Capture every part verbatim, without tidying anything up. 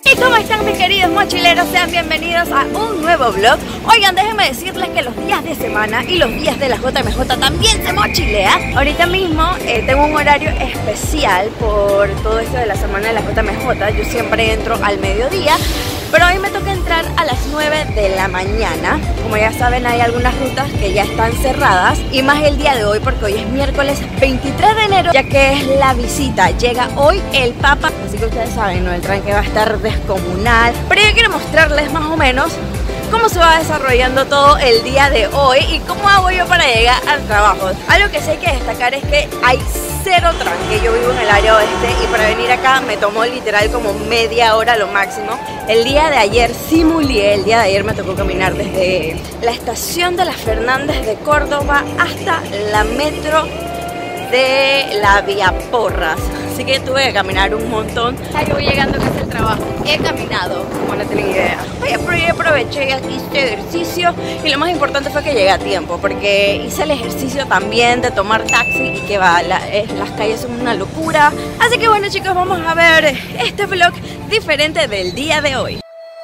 ¿Y cómo están mis queridos mochileros? Sean bienvenidos a un nuevo vlog. Oigan, déjenme decirles que los días de semana y los días de la J M J también se mochilea. Ahorita mismo eh, tengo un horario especial por todo esto de la semana de la J M J. Yo siempre entro al mediodía, pero hoy me toca entrar a las nueve de la mañana. Como ya saben, hay algunas rutas que ya están cerradas, y más el día de hoy porque hoy es miércoles veintitrés de enero, ya que es la visita. Llega hoy el Papa, así que ustedes saben, ¿no? El tranque va a estar descomunal. Pero yo quiero mostrarles más o menos cómo se va desarrollando todo el día de hoy y cómo hago yo para llegar al trabajo. Algo que sí hay que destacar es que hay cero tranque. Yo vivo en el área oeste y para venir acá me tomó literal como media hora lo máximo. El día de ayer simulé, el día de ayer me tocó caminar desde la estación de las Fernández de Córdoba hasta la metro de la Vía Porras. Así que tuve que caminar un montón. Yo voy llegando casi al trabajo. He caminado, como no tienen idea. Oye, pero yo aproveché y aquí hice ejercicio. Y lo más importante fue que llegué a tiempo, porque hice el ejercicio también de tomar taxi. Y que va, la, eh, las calles son una locura. Así que bueno, chicos, vamos a ver este vlog diferente del día de hoy.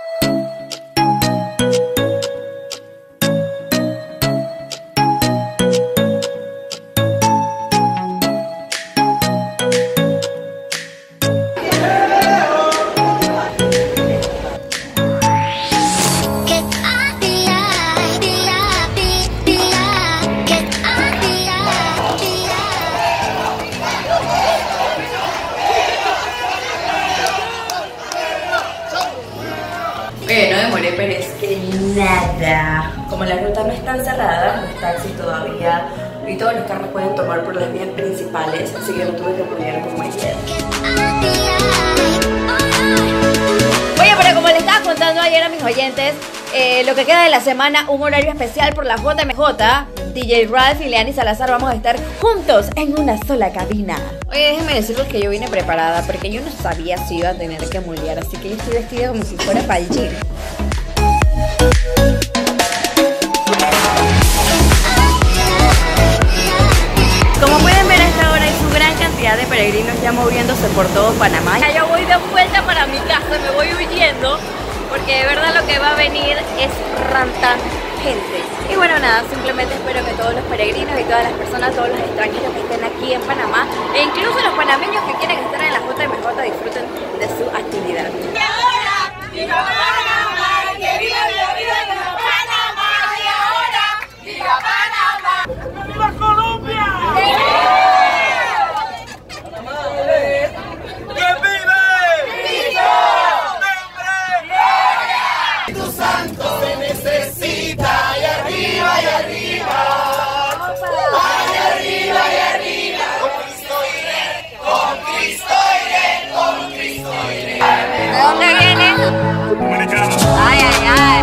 Oye, no demoré, pero es que nada. Como las rutas no están cerradas, los taxis todavía y todos los carros pueden tomar por las vías principales, así que no tuve que poner como ayer. Oye, pero como les estaba contando ayer a mis oyentes, eh, lo que queda de la semana, un horario especial por la J M J. D J Ralph y Leani Salazar vamos a estar juntos en una sola cabina. Oye, déjenme decirles que yo vine preparada porque yo no sabía si iba a tener que mulear, así que yo estoy vestida como si fuera para el gym. Como pueden ver a esta hora hay su gran cantidad de peregrinos ya moviéndose por todo Panamá. Ya yo voy de vuelta para mi casa, me voy huyendo porque de verdad lo que va a venir es ranta gente. Y bueno, nada, simplemente espero que todos los peregrinos y todas las personas, todos los extranjeros que estén aquí en Panamá, e incluso los panameños que quieren estar en la J M J, disfruten de su actividad. Y ahora, ¡viva Panamá! ¡Que viva la vida de Panamá! Y ahora, ¡viva Panamá! ¡Viva Colombia! ¡Que vive! ¡Viva! ¡Tu santo se necesita! ¡Y arriba, y arriba! ¡Ay, arriba, y arriba! ¡Con Cristo iré! ¡Con Cristo iré! ¡Con Cristo iré! ¿De dónde viene? Dominicano. ¡Ay, ay, ay!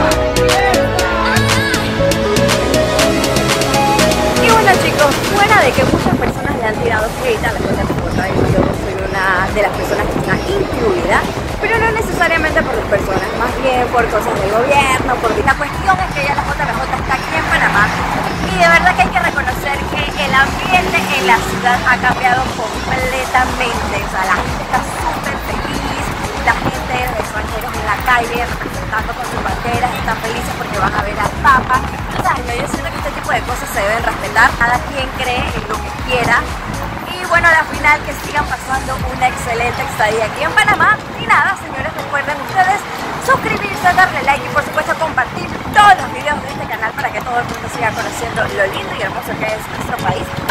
Y bueno, chicos, fuera de que muchas personas le han tirado hate a la J M J, y yo soy una de las personas que está incluida, pero no necesariamente por las personas, más bien por cosas del gobierno, por la cuestión es que ya la J M J está aquí en Panamá, y de verdad que hay que reconocer que el ambiente en la ciudad ha cambiado completamente. O sea, la gente está súper feliz, la gente, los extranjeros en la calle representando con sus banderas, están felices porque van a ver al Papa. O sea, yo siento que este tipo de cosas se deben respetar, cada quien cree en lo que quiera. Y bueno, al final que sigan pasando una excelente estadía aquí en Panamá. Y nada, señores, recuerden ustedes suscribirse, darle like y por supuesto compartir todos los videos de este canal para que todo el mundo siga conociendo lo lindo y hermoso que es nuestro país.